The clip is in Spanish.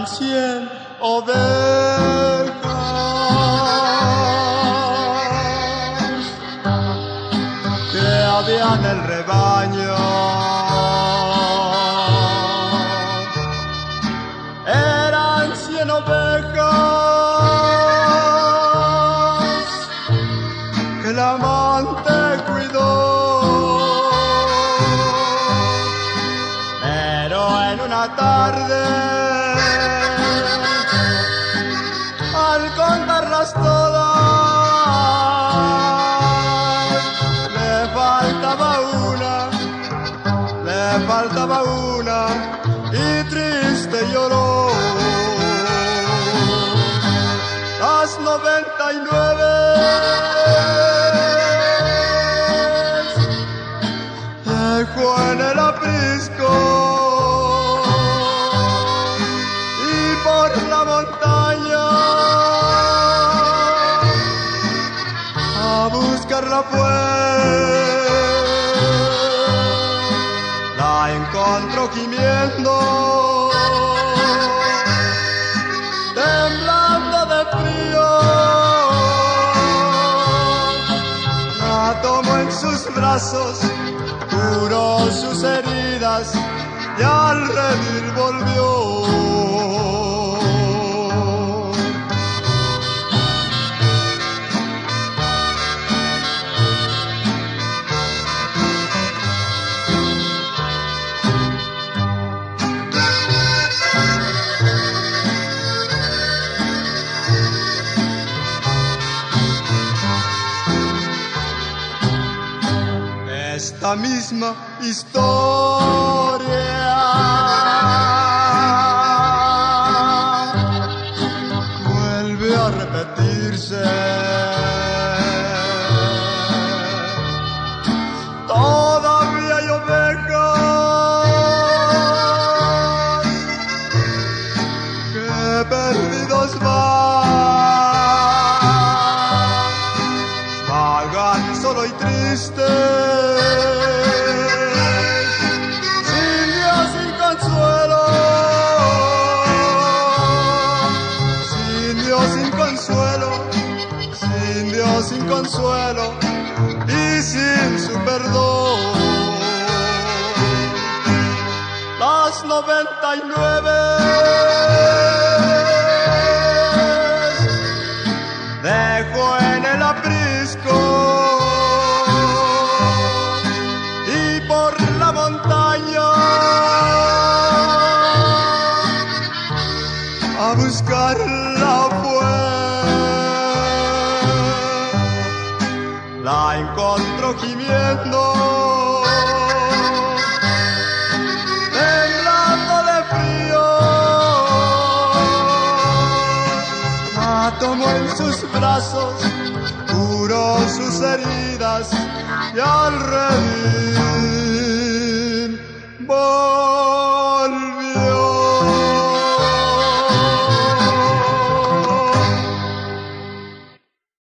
100 ovejas que había en el rebaño. Eran 100 ovejas que el amante cuidó, pero en una tarde, al contarlas todas, le faltaba una y triste lloró. Las 99 dejó en el aprisco y por la montaña a buscarla fue. La encontró gimiendo, temblando de frío. La tomó en sus brazos, curó sus heridas y al redil volvió. Esta misma historia vuelve a repetirse. Todavía hay ovejas que perdidos vagan solo y triste. Sin consuelo y sin su perdón. Las 99 dejó en el aprisco y por la montaña a buscarla fue. La encontró gimiendo, temblando de frío. La tomó en sus brazos, curó sus heridas y al redil volvió.